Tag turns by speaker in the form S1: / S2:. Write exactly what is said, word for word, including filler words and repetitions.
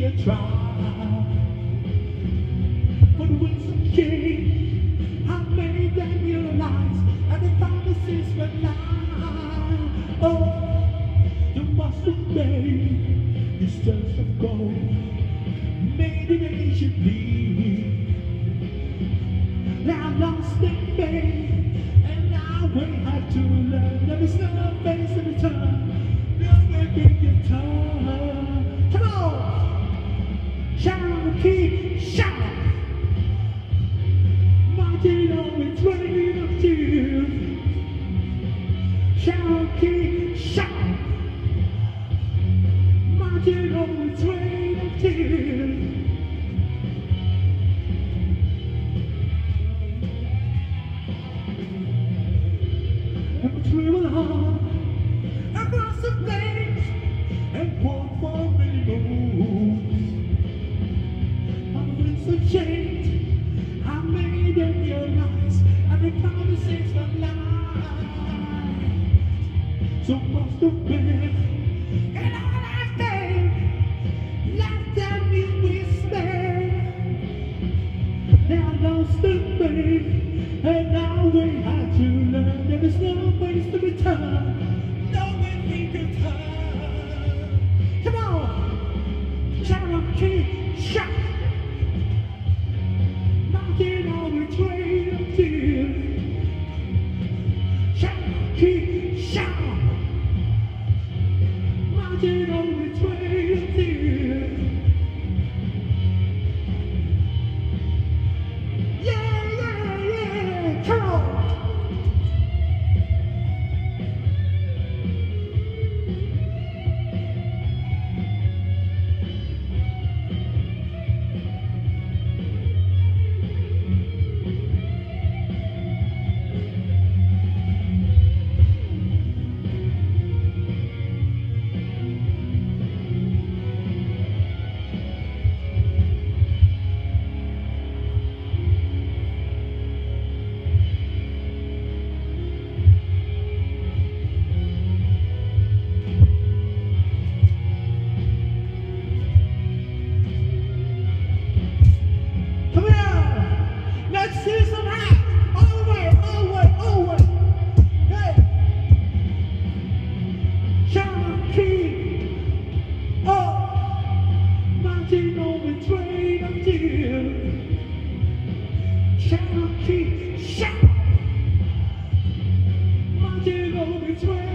S1: a try. But when some king I made them realize, and the promises were lie. Oh, the master made his church of gold, made the nation bleed. Now lost their faith, and now we have to learn there is no face to return, nowhere can you turn. Come on! Shout, keep shout! Marching on its rain of tears. Shout, keep shout! Marching on its rain of tears. We will hard across the flames and walk for many moons. Our winds have changed, I made them realize every promises were lie. So must have been, and all I think, left them in despair. Now lost the faith, and now we have to learn there is no place to return, nowhere we can turn. Come on! Cherokee, shout! Knocking on the train of tears. Cherokee, shout! Knocking on the train of tears. Yeah, yeah, yeah! Come on! See some hands, all the way, all the way, all the way. Hey, Cherokee, oh, marching on the train of tears. Cherokee, shout, marching on the train.